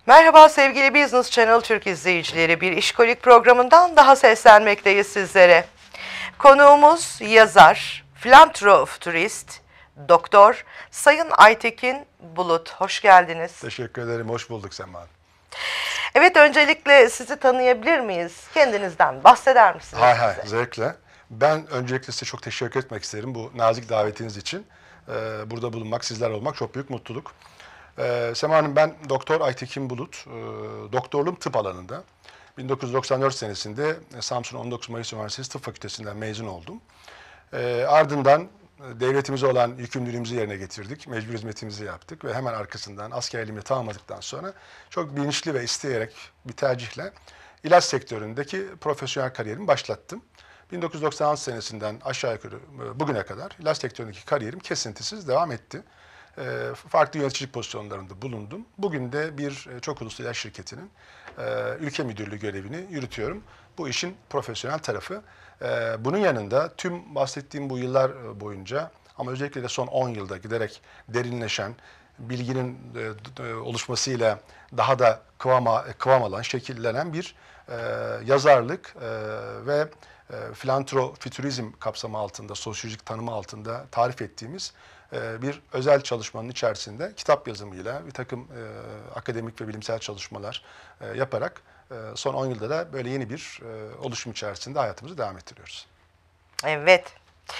Merhaba sevgili Business Channel Türk izleyicileri, bir işkolik programından daha seslenmekteyiz sizlere. Konuğumuz yazar, filantrofuturist, doktor Sayın Aytekin Bulut. Hoş geldiniz. Teşekkür ederim, hoş bulduk Sema Hanım. Evet, öncelikle sizi tanıyabilir miyiz? Kendinizden bahseder misiniz? Hay zevkle. Ben öncelikle size çok teşekkür etmek isterim bu nazik davetiniz için. Burada bulunmak, sizler olmak çok büyük mutluluk. Sema Hanım, ben Doktor Aytekin Bulut. Doktorluğum tıp alanında. 1994 senesinde Samsun 19 Mayıs Üniversitesi Tıp Fakültesinden mezun oldum. Ardından devletimize olan yükümlülüğümüzü yerine getirdik. Mecbur hizmetimizi yaptık ve hemen arkasından askerliğimi tamamladıktan sonra çok bilinçli ve isteyerek bir tercihle ilaç sektöründeki profesyonel kariyerimi başlattım. 1996 senesinden aşağı yukarı bugüne kadar ilaç sektöründeki kariyerim kesintisiz devam etti. Farklı yöneticilik pozisyonlarında bulundum. Bugün de bir çok uluslu ilaç şirketinin ülke müdürlüğü görevini yürütüyorum. Bu işin profesyonel tarafı. Bunun yanında tüm bahsettiğim bu yıllar boyunca ama özellikle de son 10 yılda giderek derinleşen, bilginin oluşmasıyla daha da kıvam alan, şekillenen bir yazarlık ve filantrofuturizm kapsamı altında, sosyolojik tanımı altında tarif ettiğimiz bir özel çalışmanın içerisinde kitap yazımıyla bir takım akademik ve bilimsel çalışmalar yaparak son 10 yılda da böyle yeni bir oluşum içerisinde hayatımızı devam ettiriyoruz. Evet.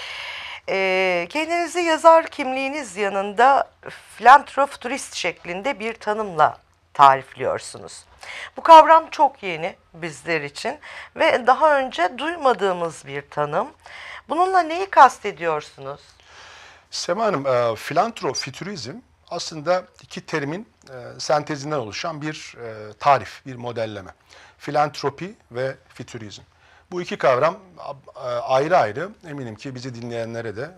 Kendinizi yazar kimliğiniz yanında filantrofuturist şeklinde bir tanımla tarifliyorsunuz. Bu kavram çok yeni bizler için ve daha önce duymadığımız bir tanım. Bununla neyi kastediyorsunuz? Sema Hanım, filantrofuturizm aslında iki terimin sentezinden oluşan bir tarif, bir modelleme. Filantropi ve fütürizm. Bu iki kavram ayrı ayrı eminim ki bizi dinleyenlere de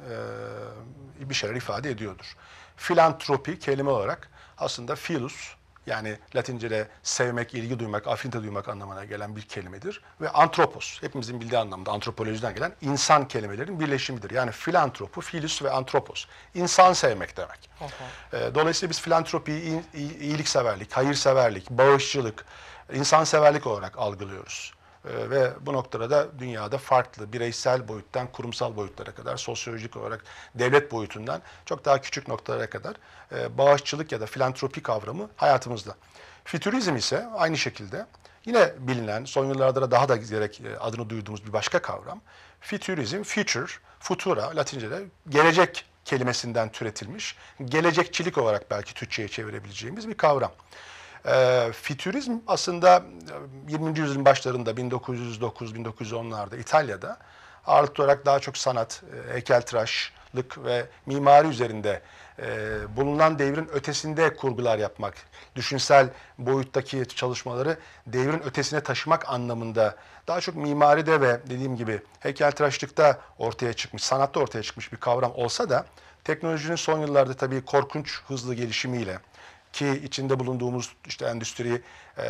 bir şeyler ifade ediyordur. Filantropi kelime olarak aslında filus, yani Latince'de sevmek, ilgi duymak, afinite duymak anlamına gelen bir kelimedir. Ve antropos, hepimizin bildiği anlamda antropolojiden gelen insan kelimelerin birleşimidir. Yani filantropu, filus ve antropos. İnsan sevmek demek. Dolayısıyla biz filantropiyi iyilikseverlik, hayırseverlik, bağışçılık, insanseverlik olarak algılıyoruz. Ve bu noktada da dünyada farklı bireysel boyuttan kurumsal boyutlara kadar, sosyolojik olarak devlet boyutundan çok daha küçük noktalara kadar bağışçılık ya da filantropi kavramı hayatımızda. Fütürizm ise aynı şekilde yine bilinen, son yıllarda da daha da giderek adını duyduğumuz bir başka kavram. Fütürizm, future, futura, Latince'de gelecek kelimesinden türetilmiş, gelecekçilik olarak belki Türkçe'ye çevirebileceğimiz bir kavram. Fütürizm aslında 20. yüzyılın başlarında 1909-1910'larda İtalya'da ağırlıklı olarak daha çok sanat, heykeltıraşlık ve mimari üzerinde bulunan devrin ötesinde kurgular yapmak, düşünsel boyuttaki çalışmaları devrin ötesine taşımak anlamında daha çok mimaride ve dediğim gibi heykeltıraşlıkta ortaya çıkmış, sanatta ortaya çıkmış bir kavram olsa da teknolojinin son yıllarda tabii korkunç hızlı gelişimiyle ki içinde bulunduğumuz işte endüstri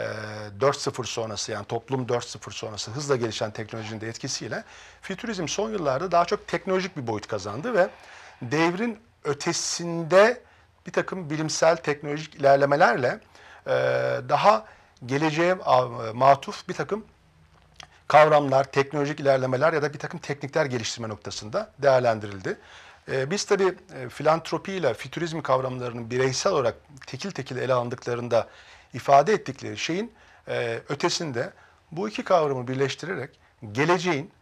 4.0 sonrası, yani toplum 4.0 sonrası hızla gelişen teknolojinin de etkisiyle fütürizm son yıllarda daha çok teknolojik bir boyut kazandı ve devrin ötesinde bir takım bilimsel teknolojik ilerlemelerle daha geleceğe matuf bir takım kavramlar, teknolojik ilerlemeler ya da bir takım teknikler geliştirme noktasında değerlendirildi. Biz tabii filantropi ile fütürizm kavramlarının bireysel olarak tekil tekil ele alındıklarında ifade ettikleri şeyin ötesinde bu iki kavramı birleştirerek geleceğin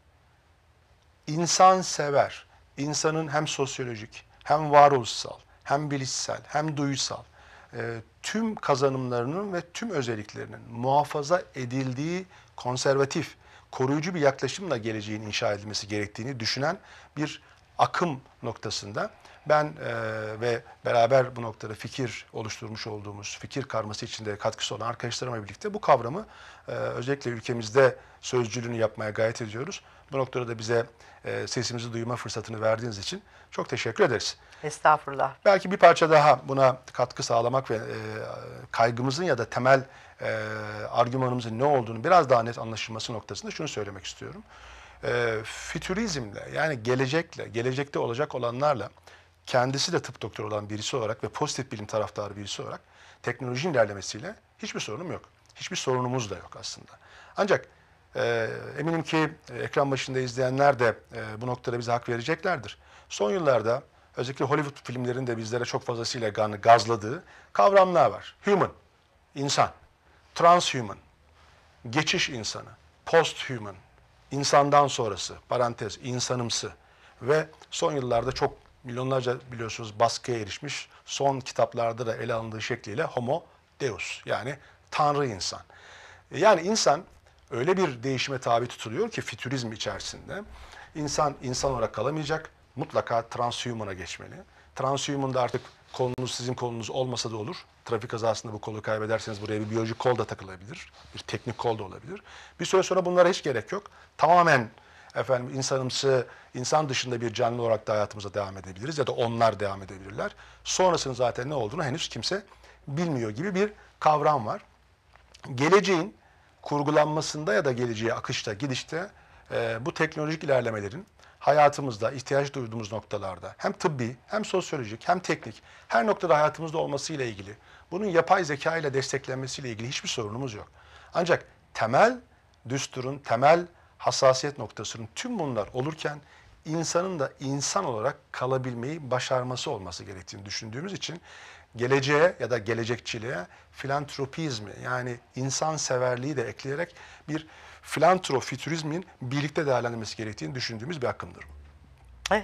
insansever, insanın hem sosyolojik, hem varoluşsal, hem bilişsel, hem duysal tüm kazanımlarının ve tüm özelliklerinin muhafaza edildiği konservatif, koruyucu bir yaklaşımla geleceğin inşa edilmesi gerektiğini düşünen bir akım noktasında ben ve beraber bu noktada fikir oluşturmuş olduğumuz, fikir karması içinde katkısı olan arkadaşlarımla birlikte bu kavramı özellikle ülkemizde sözcülüğünü yapmaya gayret ediyoruz. Bu noktada da bize sesimizi duyma fırsatını verdiğiniz için çok teşekkür ederiz. Estağfurullah. Belki bir parça daha buna katkı sağlamak ve kaygımızın ya da temel argümanımızın ne olduğunu biraz daha net anlaşılması noktasında şunu söylemek istiyorum. Fütürizmle, yani gelecekle, gelecekte olacak olanlarla kendisi de tıp doktoru olan birisi olarak ve pozitif bilim taraftarı birisi olarak teknolojinin ilerlemesiyle hiçbir sorunum yok. Hiçbir sorunumuz da yok aslında. Ancak eminim ki ekran başında izleyenler de bu noktada bize hak vereceklerdir. Son yıllarda özellikle Hollywood filmlerinin de bizlere çok fazlasıyla gazladığı kavramlar var. Human, insan, transhuman, geçiş insanı, posthuman, insandan sonrası, parantez, insanımsı ve son yıllarda çok milyonlarca biliyorsunuz baskıya erişmiş, son kitaplarda da ele alındığı şekliyle Homo Deus, yani Tanrı insan. Yani insan öyle bir değişime tabi tutuluyor ki fütürizm içerisinde insan insan olarak kalamayacak, mutlaka transhumana geçmeli. Transhuman'da artık kolunuz sizin kolunuz olmasa da olur. Trafik kazasında bu kolu kaybederseniz buraya bir biyolojik kol da takılabilir. Bir teknik kol da olabilir. Bir süre sonra bunlara hiç gerek yok. Tamamen insanımsı, insan dışında bir canlı olarak da hayatımıza devam edebiliriz ya da onlar devam edebilirler. Sonrasının zaten ne olduğunu henüz kimse bilmiyor gibi bir kavram var. Geleceğin kurgulanmasında ya da geleceğe akışta, gidişte bu teknolojik ilerlemelerin hayatımızda ihtiyaç duyduğumuz noktalarda hem tıbbi, hem sosyolojik, hem teknik her noktada hayatımızda olmasıyla ilgili, bunun yapay zeka ile desteklenmesiyle ilgili hiçbir sorunumuz yok. Ancak temel düsturun, temel hassasiyet noktasının tüm bunlar olurken insanın da insan olarak kalabilmeyi başarması olması gerektiğini düşündüğümüz için geleceğe ya da gelecekçiliğe filantropizmi, yani insanseverliği de ekleyerek bir filantrofütürizmin birlikte değerlendirmesi gerektiğini düşündüğümüz bir akımdır. Evet.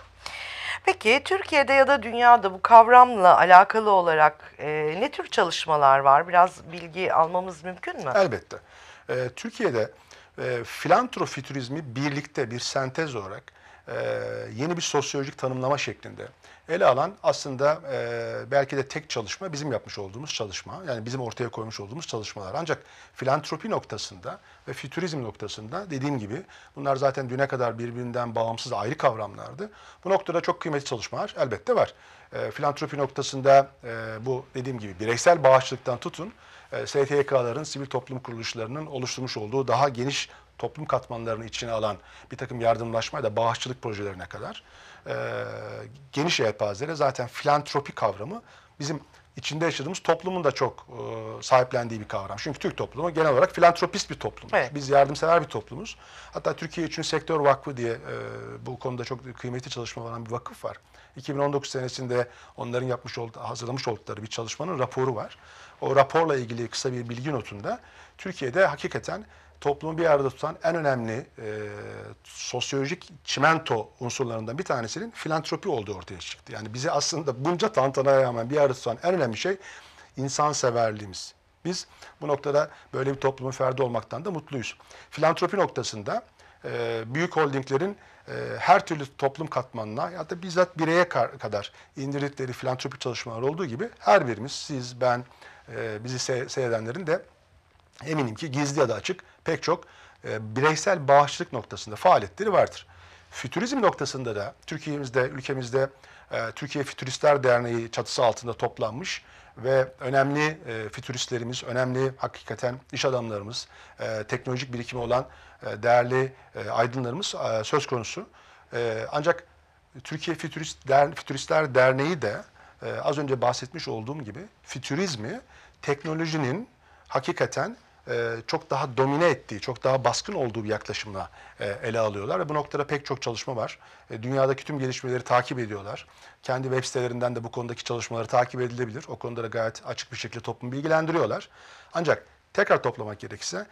Peki Türkiye'de ya da dünyada bu kavramla alakalı olarak ne tür çalışmalar var? Biraz bilgi almamız mümkün mü? Elbette. Türkiye'de filantrofütürizmi birlikte bir sentez olarak yeni bir sosyolojik tanımlama şeklinde ele alan aslında belki de tek çalışma bizim yapmış olduğumuz çalışma. Yani bizim ortaya koymuş olduğumuz çalışmalar. Ancak filantropi noktasında ve fütürizm noktasında dediğim gibi bunlar zaten düne kadar birbirinden bağımsız ayrı kavramlardı. Bu noktada çok kıymetli çalışmalar elbette var. Filantropi noktasında bu dediğim gibi bireysel bağışçılıktan tutun STK'ların, sivil toplum kuruluşlarının oluşturmuş olduğu daha geniş toplum katmanlarını içine alan bir takım yardımlaşma ya da bağışçılık projelerine kadar geniş yelpazede zaten filantropi kavramı bizim içinde yaşadığımız toplumun da çok sahiplendiği bir kavram. Çünkü Türk toplumu genel olarak filantropist bir toplum. Evet. Biz yardımsever bir toplumuz. Hatta Türkiye 3. Sektör Vakfı diye bu konuda çok kıymetli çalışma olan bir vakıf var. 2019 senesinde onların hazırlamış oldukları bir çalışmanın raporu var. O raporla ilgili kısa bir bilgi notunda Türkiye'de hakikaten toplumu bir arada tutan en önemli sosyolojik çimento unsurlarından bir tanesinin filantropi olduğu ortaya çıktı. Yani bizi aslında bunca tantanaya rağmen bir arada tutan en önemli şey insanseverliğimiz. Biz bu noktada böyle bir toplumun ferdi olmaktan da mutluyuz. Filantropi noktasında büyük holdinglerin her türlü toplum katmanına ya da bizzat bireye kadar indirdikleri filantropi çalışmalar olduğu gibi her birimiz, siz, ben, bizi seyredenlerin de eminim ki gizli ya da açık pek çok bireysel bağışçılık noktasında faaliyetleri vardır. Fütürizm noktasında da Türkiye'mizde, ülkemizde Türkiye Fütüristler Derneği çatısı altında toplanmış ve önemli fütüristlerimiz, önemli hakikaten iş adamlarımız, teknolojik birikimi olan değerli aydınlarımız söz konusu. Ancak Türkiye Fütüristler Derneği de az önce bahsetmiş olduğum gibi fütürizmi teknolojinin hakikaten çok daha domine ettiği, çok daha baskın olduğu bir yaklaşımla ele alıyorlar. Ve bu noktada pek çok çalışma var. Dünyadaki tüm gelişmeleri takip ediyorlar. Kendi web sitelerinden de bu konudaki çalışmaları takip edilebilir. O konuda da gayet açık bir şekilde toplumu bilgilendiriyorlar. Ancak tekrar toplamak gerekirse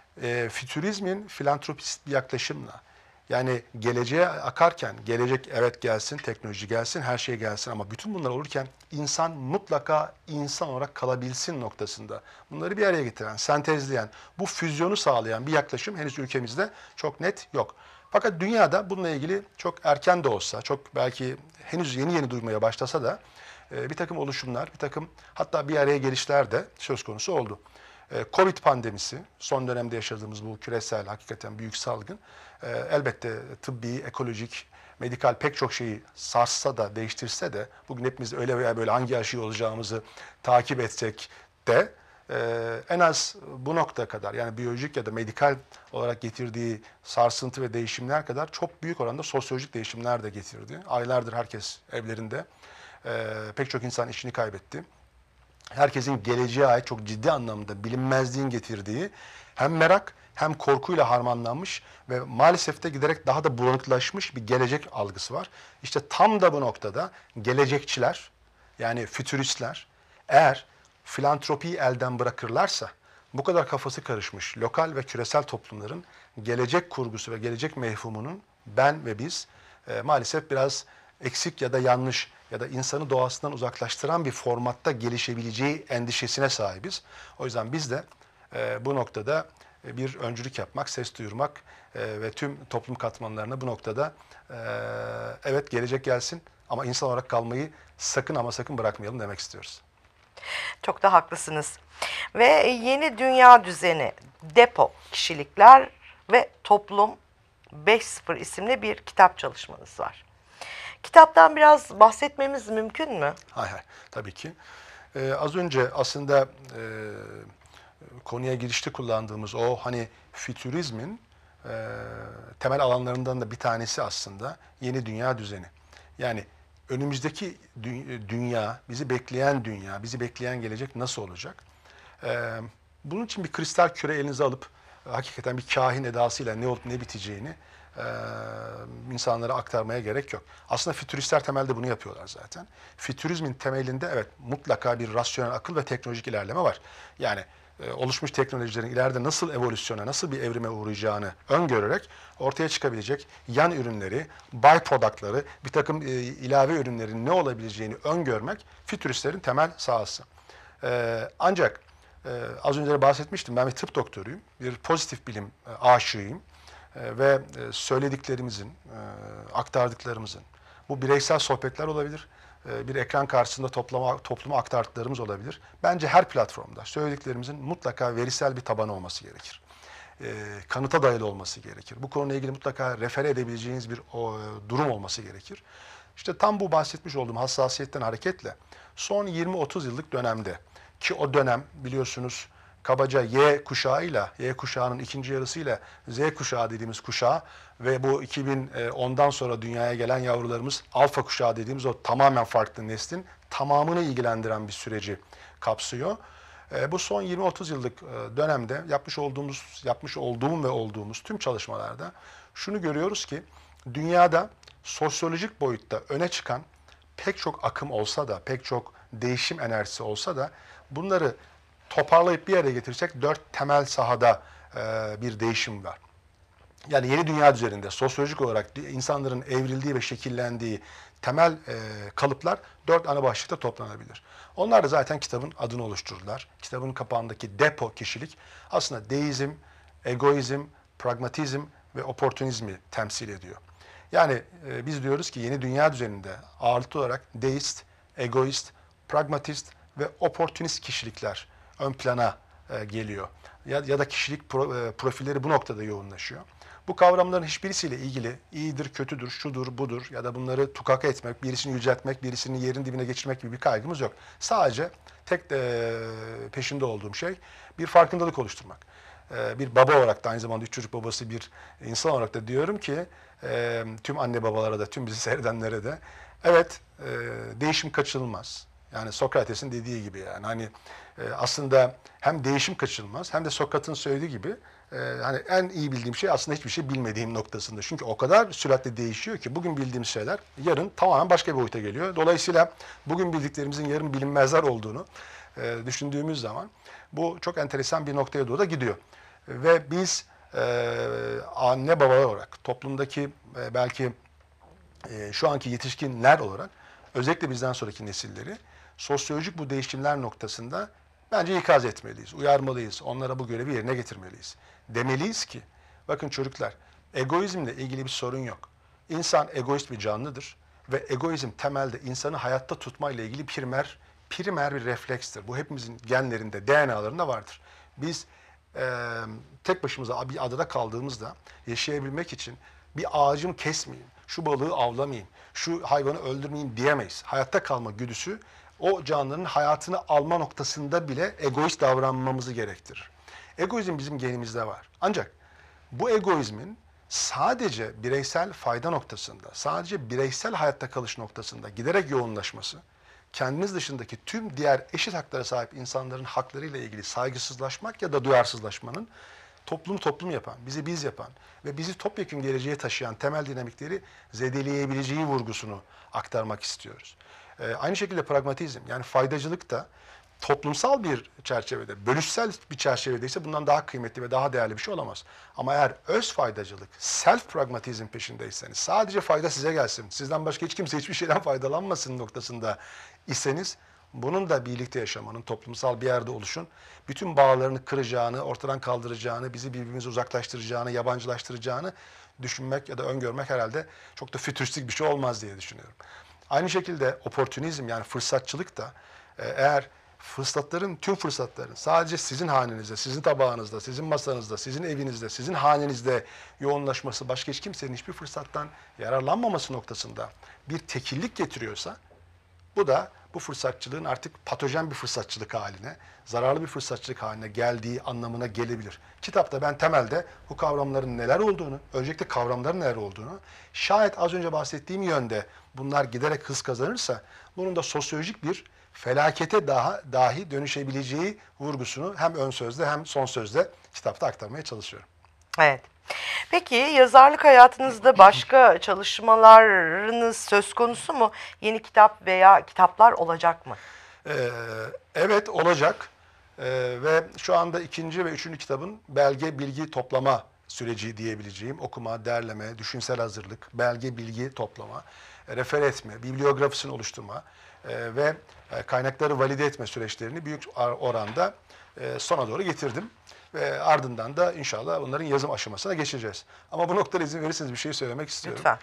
fütürizmin filantropist bir yaklaşımla, yani geleceğe akarken, gelecek evet gelsin, teknoloji gelsin, her şey gelsin ama bütün bunlar olurken insan mutlaka insan olarak kalabilsin noktasında bunları bir araya getiren, sentezleyen, bu füzyonu sağlayan bir yaklaşım henüz ülkemizde çok net yok. Fakat dünyada bununla ilgili çok erken de olsa, çok belki henüz yeni yeni duymaya başlasa da bir takım oluşumlar, bir takım hatta bir araya gelişler de söz konusu oldu. Covid pandemisi, son dönemde yaşadığımız bu küresel hakikaten büyük salgın, elbette tıbbi, ekolojik, medikal pek çok şeyi sarssa da, değiştirse de, bugün hepimiz öyle veya böyle hangi aşıyı olacağımızı takip etsek de, en az bu nokta kadar, yani biyolojik ya da medikal olarak getirdiği sarsıntı ve değişimler kadar çok büyük oranda sosyolojik değişimler de getirdi. Aylardır herkes evlerinde, pek çok insan işini kaybetti. herkesin geleceğe ait çok ciddi anlamda bilinmezliğin getirdiği hem merak hem korkuyla harmanlanmış ve maalesef de giderek daha da bulanıklaşmış bir gelecek algısı var. İşte tam da bu noktada gelecekçiler, yani fütüristler, eğer filantropiyi elden bırakırlarsa bu kadar kafası karışmış lokal ve küresel toplumların gelecek kurgusu ve gelecek mefhumunun ben ve biz maalesef biraz eksik ya da yanlış ya da insanı doğasından uzaklaştıran bir formatta gelişebileceği endişesine sahibiz. O yüzden biz de bu noktada bir öncülük yapmak, ses duyurmak ve tüm toplum katmanlarına bu noktada evet gelecek gelsin ama insan olarak kalmayı sakın ama sakın bırakmayalım demek istiyoruz. Çok da haklısınız. Ve Yeni Dünya Düzeni, Depo, Kişilikler ve Toplum 5.0 isimli bir kitap çalışmanız var. Kitaptan biraz bahsetmemiz mümkün mü? Hay hay, tabii ki. Az önce aslında konuya girişte kullandığımız o hani fütürizmin temel alanlarından da bir tanesi aslında yeni dünya düzeni. Yani önümüzdeki dünya, bizi bekleyen dünya, bizi bekleyen gelecek nasıl olacak? Bunun için bir kristal küre elinize alıp hakikaten bir kahin edasıyla ne olup ne biteceğini insanlara aktarmaya gerek yok. Aslında fütüristler temelde bunu yapıyorlar zaten. Fütürizmin temelinde evet mutlaka bir rasyonel akıl ve teknolojik ilerleme var. Yani oluşmuş teknolojilerin ileride nasıl evolüsyona, nasıl bir evrime uğrayacağını öngörerek ortaya çıkabilecek yan ürünleri, byproductları, bir takım ilave ürünlerin ne olabileceğini öngörmek fütüristlerin temel sahası. Ancak az önce de bahsetmiştim, ben bir tıp doktoruyum, bir pozitif bilim aşığıyım ve söylediklerimizin, aktardıklarımızın, bu bireysel sohbetler olabilir, bir ekran karşısında topluma aktardıklarımız olabilir. Bence her platformda söylediklerimizin mutlaka verisel bir tabanı olması gerekir. Kanıta dayalı olması gerekir. Bu konuyla ilgili mutlaka refere edebileceğiniz bir durum olması gerekir. İşte tam bu bahsetmiş olduğum hassasiyetten hareketle son 20-30 yıllık dönemde ki o dönem biliyorsunuz kabaca Y kuşağıyla, Y kuşağının ikinci yarısıyla Z kuşağı dediğimiz kuşağı ve bu 2010'dan sonra dünyaya gelen yavrularımız alfa kuşağı dediğimiz o tamamen farklı neslin tamamını ilgilendiren bir süreci kapsıyor. Bu son 20-30 yıllık dönemde yapmış olduğum ve olduğumuz tüm çalışmalarda şunu görüyoruz ki dünyada sosyolojik boyutta öne çıkan pek çok akım olsa da, pek çok değişim enerjisi olsa da bunları toparlayıp bir araya getirecek 4 temel sahada bir değişim var. Yani yeni dünya üzerinde sosyolojik olarak insanların evrildiği ve şekillendiği temel kalıplar 4 ana başlıkta toplanabilir. Onlar da zaten kitabın adını oluştururlar. Kitabın kapağındaki depo kişilik aslında deizm, egoizm, pragmatizm ve oportunizmi temsil ediyor. Yani biz diyoruz ki yeni dünya düzeninde ağırlıklı olarak deist, egoist, pragmatist ve oportunist kişilikler ön plana geliyor. Ya da kişilik profilleri bu noktada yoğunlaşıyor. Bu kavramların hiçbirisiyle ilgili iyidir, kötüdür, şudur, budur ya da bunları tukaka etmek, birisini yüceltmek, birisinin yerin dibine geçirmek gibi bir kaygımız yok. Sadece tek peşinde olduğum şey bir farkındalık oluşturmak. Bir baba olarak da aynı zamanda 3 çocuk babası bir insan olarak da diyorum ki tüm anne babalara da, tüm bizi seyredenlere de evet değişim kaçınılmaz. Yani Sokrates'in dediği gibi yani hani aslında hem değişim kaçınılmaz hem de Sokrat'ın söylediği gibi hani en iyi bildiğim şey aslında hiçbir şey bilmediğim noktasında. Çünkü o kadar süratle değişiyor ki bugün bildiğimiz şeyler yarın tamamen başka bir boyuta geliyor. Dolayısıyla bugün bildiklerimizin yarın bilinmezler olduğunu düşündüğümüz zaman bu çok enteresan bir noktaya doğru da gidiyor. Ve biz anne babalar olarak toplumdaki belki şu anki yetişkinler olarak özellikle bizden sonraki nesilleri sosyolojik bu değişimler noktasında bence ikaz etmeliyiz, uyarmalıyız, onlara bu görevi yerine getirmeliyiz. Demeliyiz ki, bakın çocuklar, egoizmle ilgili bir sorun yok. İnsan egoist bir canlıdır ve egoizm temelde insanı hayatta tutmayla ilgili primer bir reflekstir. Bu hepimizin genlerinde, DNA'larında vardır. Biz tek başımıza bir adada kaldığımızda yaşayabilmek için bir ağacımı kesmeyeyim, şu balığı avlamayayım, şu hayvanı öldürmeyeyim diyemeyiz. Hayatta kalma güdüsü o canlının hayatını alma noktasında bile egoist davranmamızı gerektirir. Egoizm bizim genimizde var. Ancak bu egoizmin sadece bireysel fayda noktasında, sadece bireysel hayatta kalış noktasında giderek yoğunlaşması kendiniz dışındaki tüm diğer eşit haklara sahip insanların haklarıyla ilgili saygısızlaşmak ya da duyarsızlaşmanın toplum yapan, bizi biz yapan ve bizi topyekun geleceğe taşıyan temel dinamikleri zedeleyebileceği vurgusunu aktarmak istiyoruz. Aynı şekilde pragmatizm, yani faydacılık da toplumsal bir çerçevede, bölüşsel bir çerçevedeyse bundan daha kıymetli ve daha değerli bir şey olamaz. Ama eğer öz faydacılık, self pragmatizm peşindeyseniz, sadece fayda size gelsin, sizden başka hiç kimse hiçbir şeyden faydalanmasın noktasında iseniz, bunun da birlikte yaşamanın, toplumsal bir yerde oluşun, bütün bağlarını kıracağını, ortadan kaldıracağını, bizi birbirimize uzaklaştıracağını, yabancılaştıracağını düşünmek ya da öngörmek herhalde çok da fütüristik bir şey olmaz diye düşünüyorum. Aynı şekilde opportunizm, yani fırsatçılık da eğer tüm fırsatların sadece sizin hanenizde, sizin tabağınızda, sizin masanızda, sizin evinizde, sizin hanenizde yoğunlaşması, başka hiç kimsenin hiçbir fırsattan yararlanmaması noktasında bir tekillik getiriyorsa, bu da bu fırsatçılığın artık patojen bir fırsatçılık haline, zararlı bir fırsatçılık haline geldiği anlamına gelebilir. Kitapta ben temelde bu kavramların neler olduğunu, öncelikle kavramların neler olduğunu, şayet az önce bahsettiğim yönde bunlar giderek hız kazanırsa, bunun da sosyolojik bir felakete dahi dönüşebileceği vurgusunu hem ön sözde hem son sözde kitapta aktarmaya çalışıyorum. Evet. Peki yazarlık hayatınızda başka çalışmalarınız söz konusu mu? Yeni kitap veya kitaplar olacak mı? Evet, olacak. Ve şu anda ikinci ve üçüncü kitabın belge bilgi toplama süreci diyebileceğim, okuma, derleme, düşünsel hazırlık, belge bilgi toplama, refer etme, bibliografisini oluşturma ve kaynakları valide etme süreçlerini büyük oranda sona doğru getirdim. Ve ardından da inşallah onların yazım aşamasına geçeceğiz. Ama bu noktada izin verirseniz bir şey söylemek istiyorum. Lütfen.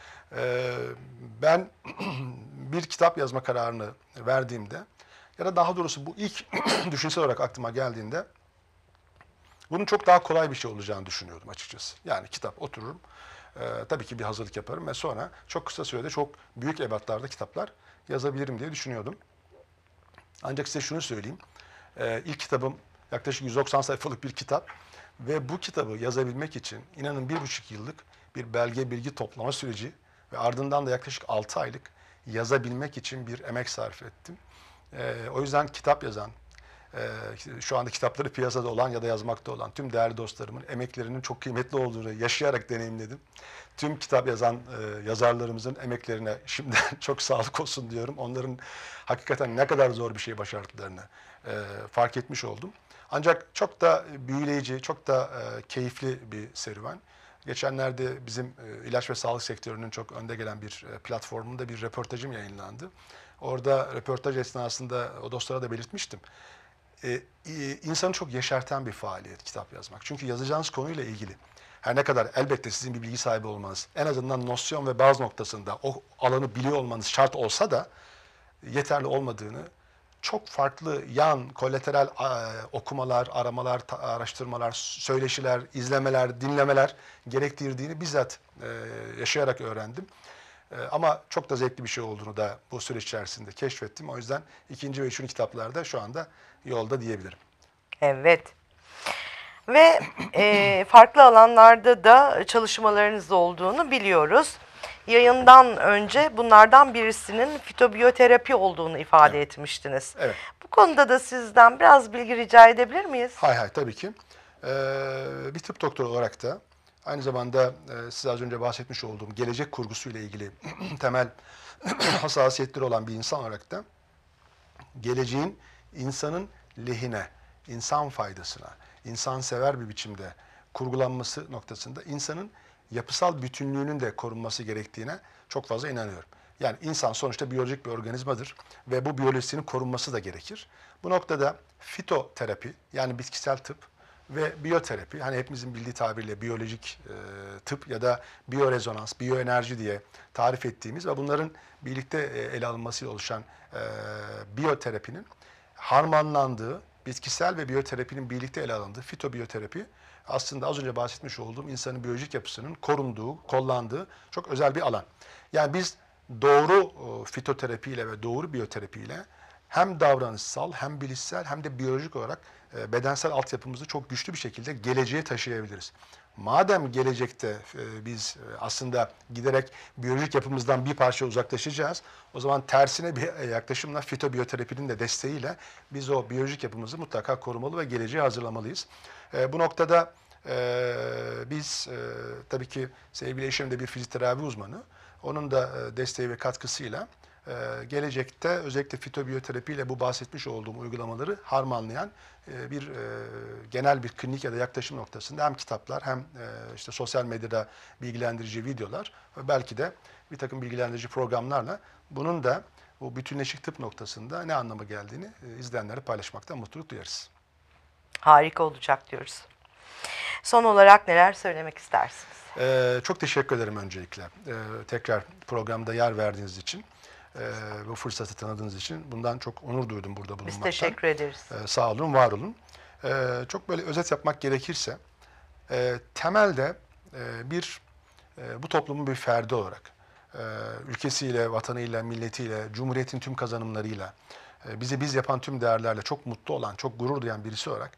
Ben bir kitap yazma kararını verdiğimde, ya da daha doğrusu bu ilk düşünsel olarak aklıma geldiğinde, bunun çok daha kolay bir şey olacağını düşünüyordum açıkçası. Yani kitap otururum, tabii ki bir hazırlık yaparım ve sonra çok kısa sürede çok büyük ebatlarda kitaplar yazabilirim diye düşünüyordum. Ancak size şunu söyleyeyim, ilk kitabım yaklaşık 190 sayfalık bir kitap ve bu kitabı yazabilmek için inanın 1,5 yıllık bir belge bilgi toplama süreci ve ardından da yaklaşık 6 aylık yazabilmek için bir emek sarf ettim. O yüzden kitap yazan, şu anda kitapları piyasada olan ya da yazmakta olan tüm değerli dostlarımın emeklerinin çok kıymetli olduğunu yaşayarak deneyimledim. Tüm kitap yazan yazarlarımızın emeklerine şimdiden çok sağlık olsun diyorum. Onların hakikaten ne kadar zor bir şey başardıklarını fark etmiş oldum. Ancak çok da büyüleyici, çok da keyifli bir serüven. Geçenlerde bizim ilaç ve sağlık sektörünün çok önde gelen bir platformunda bir röportajım yayınlandı. Orada röportaj esnasında o dostlara da belirtmiştim. İnsanı çok yeşerten bir faaliyet kitap yazmak. Çünkü yazacağınız konuyla ilgili her ne kadar elbette sizin bir bilgi sahibi olmanız, en azından nosyon ve baz noktasında o alanı biliyor olmanız şart olsa da yeterli olmadığını, çok farklı yan, kolateral okumalar, aramalar, araştırmalar, söyleşiler, izlemeler, dinlemeler gerektirdiğini bizzat yaşayarak öğrendim. Ama çok da zevkli bir şey olduğunu da bu süreç içerisinde keşfettim. O yüzden ikinci ve üçüncü kitaplarda şu anda yolda diyebilirim. Evet. Ve farklı alanlarda da çalışmalarınız olduğunu biliyoruz. Yayından önce bunlardan birisinin fitobiyoterapi olduğunu ifade etmiştiniz. Evet. Bu konuda da sizden biraz bilgi rica edebilir miyiz? Hay tabii ki. Bir tıp doktoru olarak da aynı zamanda size az önce bahsetmiş olduğum gelecek kurgusuyla ilgili temel hassasiyetleri olan bir insan olarak da geleceğin insanın lehine, insan faydasına, insansever bir biçimde kurgulanması noktasında insanın yapısal bütünlüğünün de korunması gerektiğine çok fazla inanıyorum. Yani insan sonuçta biyolojik bir organizmadır ve bu biyolojisinin korunması da gerekir. Bu noktada fitoterapi, yani bitkisel tıp ve biyoterapi, hani hepimizin bildiği tabirle biyolojik tıp ya da biyorezonans, biyoenerji diye tarif ettiğimiz ve bunların birlikte ele alınmasıyla oluşan biyoterapinin harmanlandığı, bitkisel ve biyoterapinin birlikte ele alındığı fitobiyoterapi, aslında az önce bahsetmiş olduğum insanın biyolojik yapısının korunduğu, kollandığı çok özel bir alan. Yani biz doğru fitoterapiyle ve doğru biyoterapiyle hem davranışsal, hem bilişsel, hem de biyolojik olarak bedensel altyapımızı çok güçlü bir şekilde geleceğe taşıyabiliriz. Madem gelecekte biz aslında giderek biyolojik yapımızdan bir parça uzaklaşacağız, o zaman tersine bir yaklaşımla fitobiyoterapinin de desteğiyle biz o biyolojik yapımızı mutlaka korumalı ve geleceğe hazırlamalıyız. Bu noktada biz tabii ki sevgili eşim de bir fizyoterapi uzmanı. Onun da desteği ve katkısıyla gelecekte özellikle fitobiyoterapi ile bu bahsetmiş olduğum uygulamaları harmanlayan bir genel bir klinik ya da yaklaşım noktasında hem kitaplar hem işte sosyal medyada bilgilendirici videolar ve belki de bir takım bilgilendirici programlarla bunun da bu bütünleşik tıp noktasında ne anlama geldiğini izleyenlerle paylaşmaktan mutluluk duyarız. Harika olacak diyoruz. Son olarak neler söylemek istersiniz? Çok teşekkür ederim öncelikle. Tekrar programda yer verdiğiniz için, bu fırsatı tanıdığınız için bundan çok onur duydum burada bulunmaktan. Biz teşekkür ederiz. Sağ olun, var olun. Çok böyle özet yapmak gerekirse, temelde bu toplumun bir ferdi olarak, ülkesiyle, vatanıyla, milletiyle, cumhuriyetin tüm kazanımlarıyla, bizi biz yapan tüm değerlerle çok mutlu olan, çok gurur duyan birisi olarak,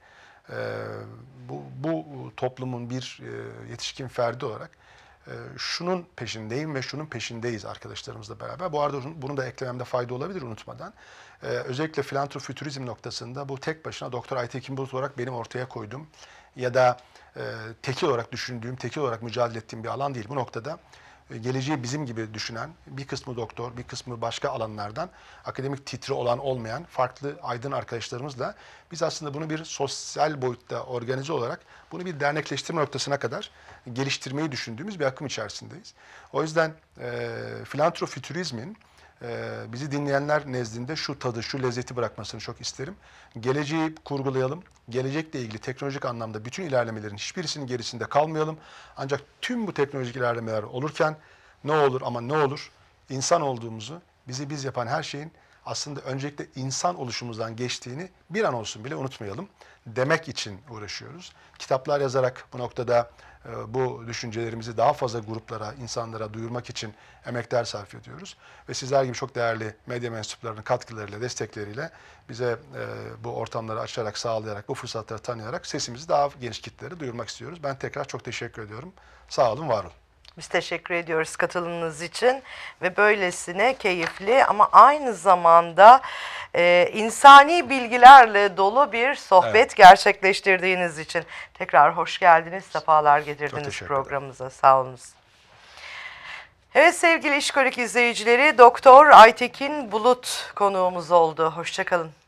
bu toplumun bir yetişkin ferdi olarak şunun peşindeyim ve şunun peşindeyiz arkadaşlarımızla beraber. Bu arada bunu da eklememde fayda olabilir unutmadan. Özellikle filantrofütürizm noktasında bu tek başına Doktor Aytekin Bulut olarak benim ortaya koyduğum ya da tekil olarak düşündüğüm, tekil olarak mücadele ettiğim bir alan değil. Bu noktada geleceği bizim gibi düşünen, bir kısmı doktor, bir kısmı başka alanlardan akademik titri olan olmayan farklı aydın arkadaşlarımızla biz aslında bunu bir sosyal boyutta organize olarak bunu bir dernekleştirme noktasına kadar geliştirmeyi düşündüğümüz bir akım içerisindeyiz. O yüzden filantrofütürizmin bizi dinleyenler nezdinde şu tadı, şu lezzeti bırakmasını çok isterim. Geleceği kurgulayalım. Gelecekle ilgili teknolojik anlamda bütün ilerlemelerin hiçbirisinin gerisinde kalmayalım. Ancak tüm bu teknolojik ilerlemeler olurken ne olur ama ne olur insan olduğumuzu, bizi biz yapan her şeyin aslında öncelikle insan oluşumuzdan geçtiğini bir an olsun bile unutmayalım demek için uğraşıyoruz. Kitaplar yazarak bu noktada bu düşüncelerimizi daha fazla gruplara, insanlara duyurmak için emekler sarf ediyoruz. Ve sizler gibi çok değerli medya mensuplarının katkılarıyla, destekleriyle bize bu ortamları açarak, sağlayarak, bu fırsatları tanıyarak sesimizi daha geniş kitlelere duyurmak istiyoruz. Ben tekrar çok teşekkür ediyorum. Sağ olun, var olun. Biz teşekkür ediyoruz katılımınız için ve böylesine keyifli ama aynı zamanda insani bilgilerle dolu bir sohbet gerçekleştirdiğiniz için tekrar hoş geldiniz, sefalar getirdiniz programımıza. Sağ olunuz. Evet sevgili İşkolik izleyicileri, Doktor Aytekin Bulut konuğumuz oldu. Hoşça kalın.